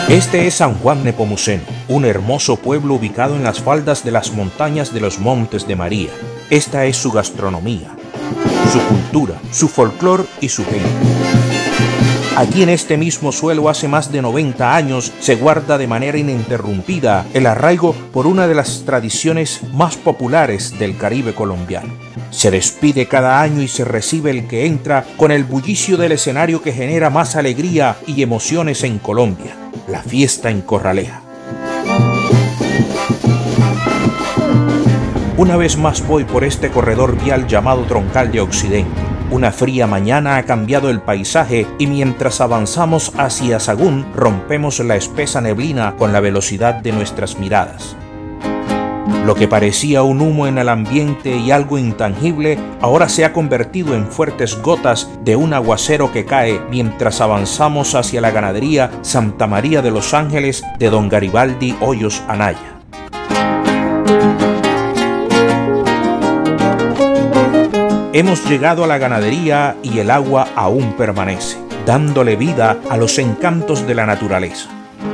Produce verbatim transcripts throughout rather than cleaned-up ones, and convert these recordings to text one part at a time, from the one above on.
Este es San Juan Nepomuceno, un hermoso pueblo ubicado en las faldas de las montañas de los Montes de María. Esta es su gastronomía, su cultura, su folclor y su gente. Aquí en este mismo suelo hace más de noventa años se guarda de manera ininterrumpida el arraigo por una de las tradiciones más populares del Caribe colombiano. Se despide cada año y se recibe el que entra con el bullicio del escenario que genera más alegría y emociones en Colombia, la fiesta en Corraleja. Una vez más voy por este corredor vial llamado Troncal de Occidente. Una fría mañana ha cambiado el paisaje y mientras avanzamos hacia Sagún rompemos la espesa neblina con la velocidad de nuestras miradas. Lo que parecía un humo en el ambiente y algo intangible ahora se ha convertido en fuertes gotas de un aguacero que cae mientras avanzamos hacia la ganadería Santa María de los Ángeles de don Garibaldi Hoyos Anaya. Hemos llegado a la ganadería y el agua aún permanece, dándole vida a los encantos de la naturaleza.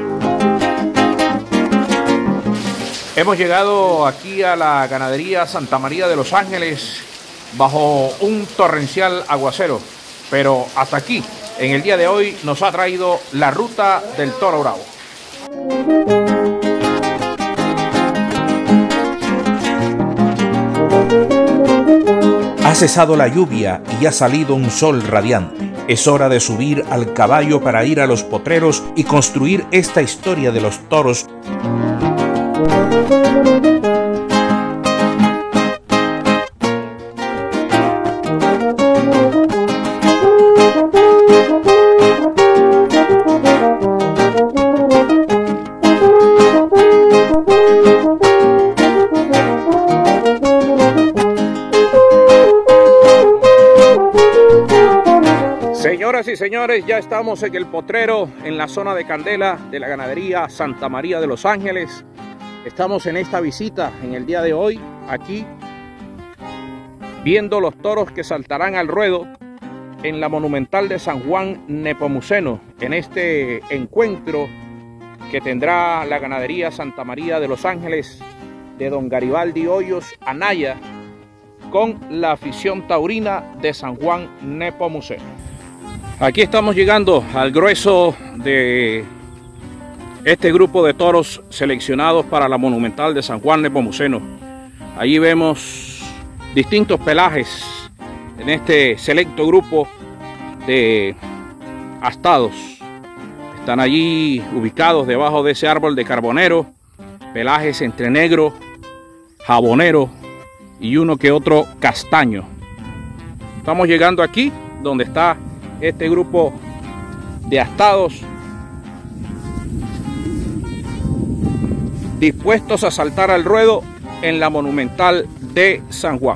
Hemos llegado aquí a la ganadería Santa María de los Ángeles bajo un torrencial aguacero, pero hasta aquí, en el día de hoy, nos ha traído la ruta del toro bravo. Ha cesado la lluvia y ha salido un sol radiante. Es hora de subir al caballo para ir a los potreros y construir esta historia de los toros. Señoras y señores, ya estamos en el potrero, en la zona de Candela de la ganadería Santa María de los Ángeles. Estamos en esta visita en el día de hoy, aquí, viendo los toros que saltarán al ruedo en la monumental de San Juan Nepomuceno, en este encuentro que tendrá la ganadería Santa María de los Ángeles de don Garibaldi Hoyos Anaya con la afición taurina de San Juan Nepomuceno. Aquí estamos llegando al grueso de este grupo de toros seleccionados para la monumental de San Juan Nepomuceno. Allí vemos distintos pelajes en este selecto grupo de astados. Están allí ubicados debajo de ese árbol de carbonero, pelajes entre negro, jabonero y uno que otro castaño. Estamos llegando aquí donde está este grupo de astados dispuestos a saltar al ruedo en la monumental de San Juan.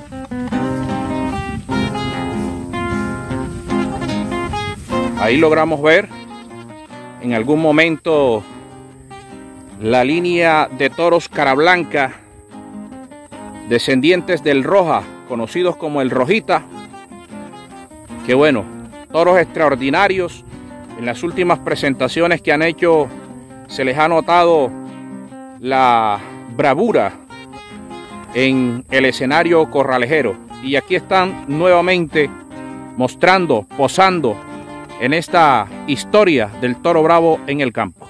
Ahí logramos ver en algún momento la línea de toros cara blanca, descendientes del Roja, conocidos como el Rojita, que bueno, toros extraordinarios. En las últimas presentaciones que han hecho se les ha notado la bravura en el escenario corralejero, y aquí están nuevamente mostrando, posando en esta historia del toro bravo en el campo.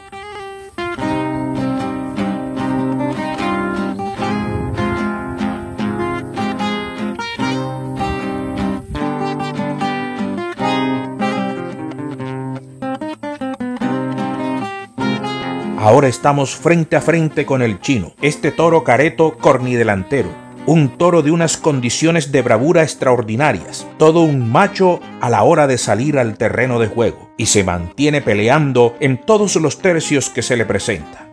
Ahora estamos frente a frente con el Chino, este toro careto cornidelantero, un toro de unas condiciones de bravura extraordinarias, todo un macho a la hora de salir al terreno de juego, y se mantiene peleando en todos los tercios que se le presenta.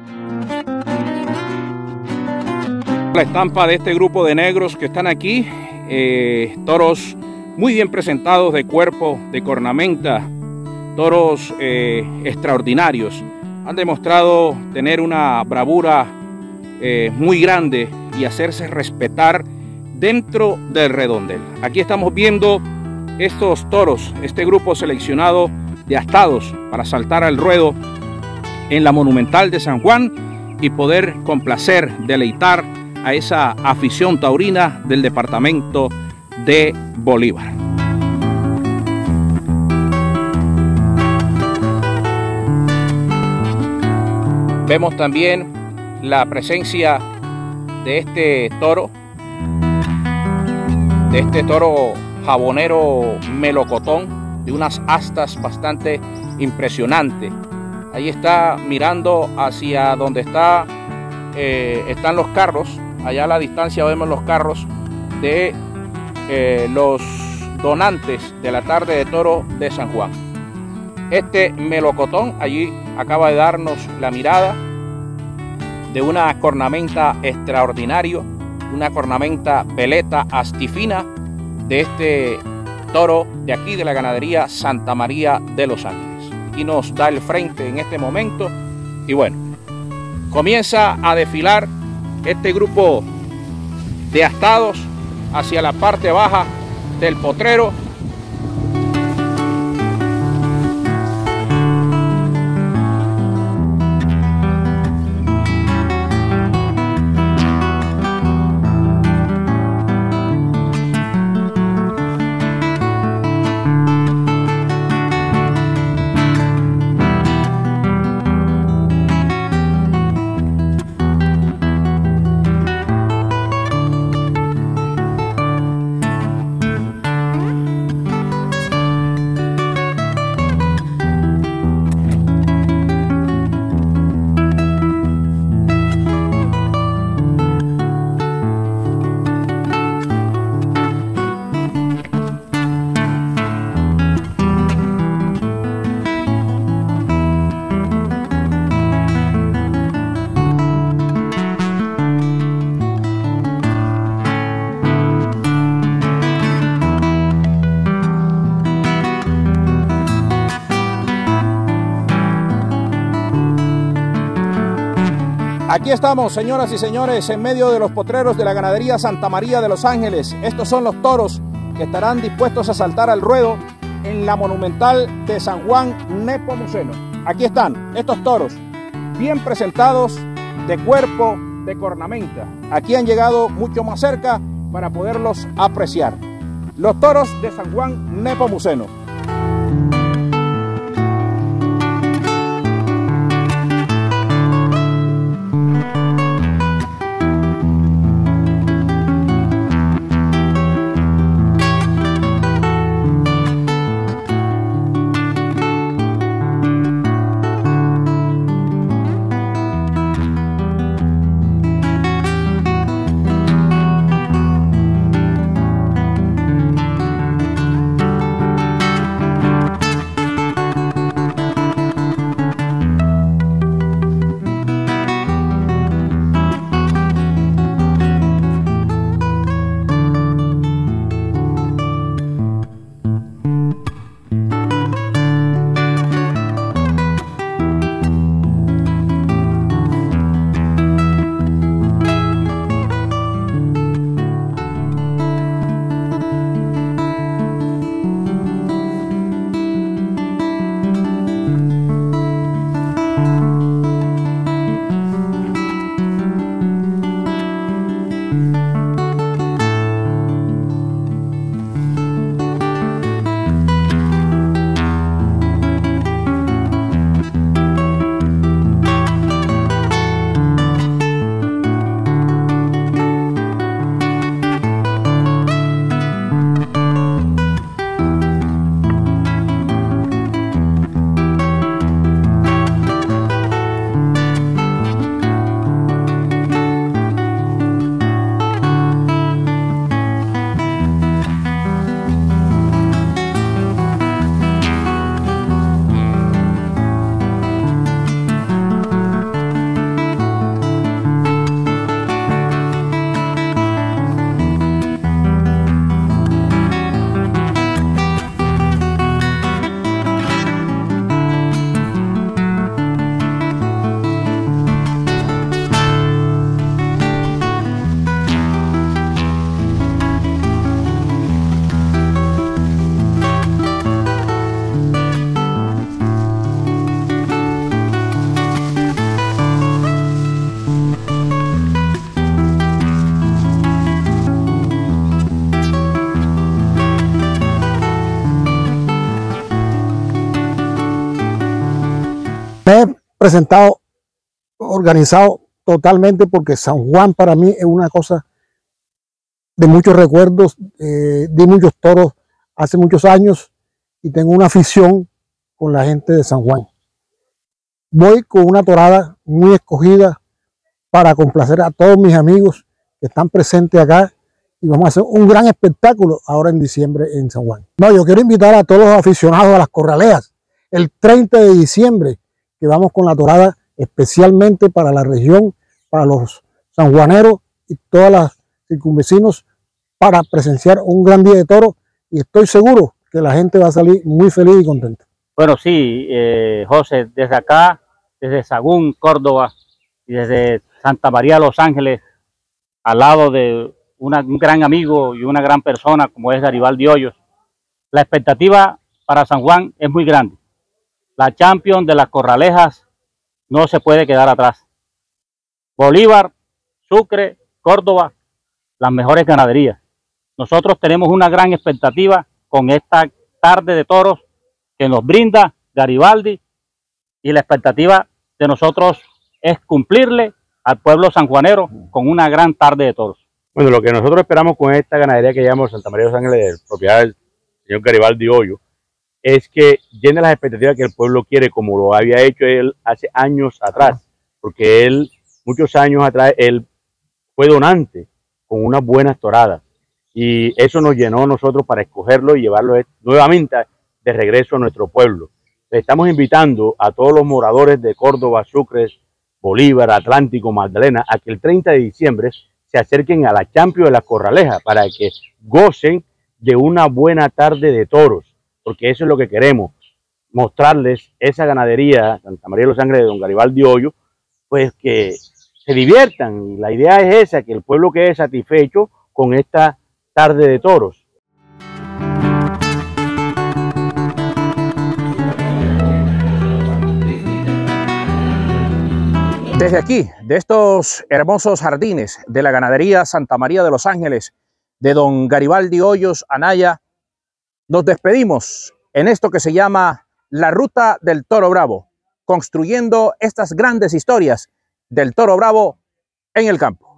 La estampa de este grupo de negros que están aquí, eh, toros muy bien presentados de cuerpo, de cornamenta, toros eh, extraordinarios. Han demostrado tener una bravura eh, muy grande y hacerse respetar dentro del redondel. Aquí estamos viendo estos toros, este grupo seleccionado de astados para saltar al ruedo en la Monumental de San Juan y poder complacer, deleitar a esa afición taurina del departamento de Bolívar. Vemos también la presencia de este toro, de este toro jabonero melocotón, de unas astas bastante impresionantes. Ahí está mirando hacia donde está, eh, están los carros. Allá a la distancia vemos los carros de eh, los donantes de la tarde de toro de San Juan. Este melocotón allí acaba de darnos la mirada de una cornamenta extraordinaria, una cornamenta veleta astifina de este toro de aquí de la ganadería Santa María de los Ángeles. Y nos da el frente en este momento y bueno, comienza a desfilar este grupo de astados hacia la parte baja del potrero. Aquí estamos, señoras y señores, en medio de los potreros de la ganadería Santa María de los Ángeles. Estos son los toros que estarán dispuestos a saltar al ruedo en la Monumental de San Juan Nepomuceno. Aquí están estos toros, bien presentados, de cuerpo, de cornamenta. Aquí han llegado mucho más cerca para poderlos apreciar. Los toros de San Juan Nepomuceno. Me he presentado organizado totalmente porque San Juan para mí es una cosa de muchos recuerdos. Eh, di muchos toros hace muchos años y tengo una afición con la gente de San Juan. Voy con una torada muy escogida para complacer a todos mis amigos que están presentes acá y vamos a hacer un gran espectáculo ahora en diciembre en San Juan. No, yo quiero invitar a todos los aficionados a las corralejas el treinta de diciembre, que vamos con la torada especialmente para la región, para los sanjuaneros y todas las circunvecinos, para presenciar un gran día de toros, y estoy seguro que la gente va a salir muy feliz y contenta. Bueno, sí, eh, José, desde acá, desde Sagún, Córdoba, y desde Santa María, Los Ángeles, al lado de una, un gran amigo y una gran persona como es Garibaldi Hoyos, la expectativa para San Juan es muy grande. La Champions de las Corralejas no se puede quedar atrás. Bolívar, Sucre, Córdoba, las mejores ganaderías. Nosotros tenemos una gran expectativa con esta tarde de toros que nos brinda Garibaldi, y la expectativa de nosotros es cumplirle al pueblo sanjuanero con una gran tarde de toros. Bueno, lo que nosotros esperamos con esta ganadería que llamamos Santa María de los Ángeles, de propiedad del señor Garibaldi Hoyos, es que llene las expectativas que el pueblo quiere, como lo había hecho él hace años atrás, porque él, muchos años atrás, él fue donante con unas buenas toradas, y eso nos llenó a nosotros para escogerlo y llevarlo nuevamente de regreso a nuestro pueblo. Le estamos invitando a todos los moradores de Córdoba, Sucre, Bolívar, Atlántico, Magdalena, a que el treinta de diciembre se acerquen a la Champions de las Corralejas para que gocen de una buena tarde de toros, porque eso es lo que queremos, mostrarles esa ganadería Santa María de los Ángeles de don Garibaldi Hoyos, pues que se diviertan. Y la idea es esa, que el pueblo quede satisfecho con esta tarde de toros. Desde aquí, de estos hermosos jardines de la ganadería Santa María de los Ángeles de don Garibaldi Hoyos Anaya, nos despedimos en esto que se llama La Ruta del Toro Bravo, construyendo estas grandes historias del toro bravo en el campo.